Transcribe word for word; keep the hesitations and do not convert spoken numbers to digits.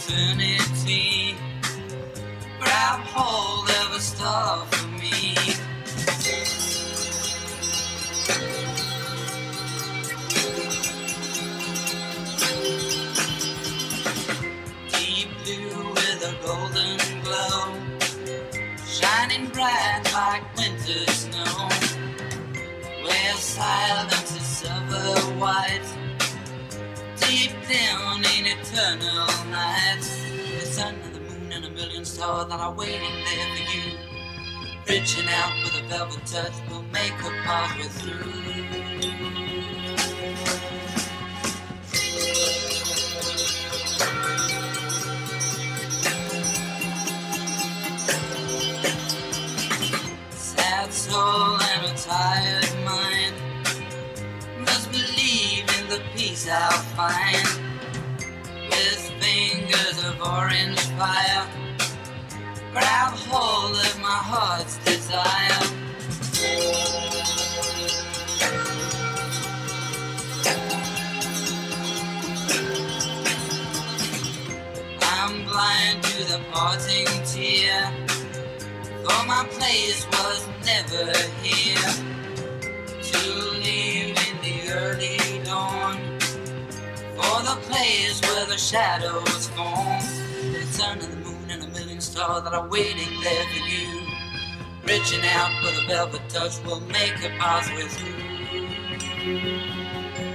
eternity. Grab hold of a star for me. Deep blue with a golden glow, shining bright like winter snow, where silence is silver white, deep down in eternal night. The sun and the moon and a million stars that are waiting there for you. Reaching out with a velvet touch will make a pathway through. Sad soul and a tired mind must believe in the peace I'll find. With fingers of orange fire, grab hold of my heart's desire. I'm blind to the parting tear, for my place was never here. To leave in the early dawn, for the place where the shadows form. The sun and the moon and a million stars that are waiting there for you. Reaching out with a velvet touch will make a pathway through.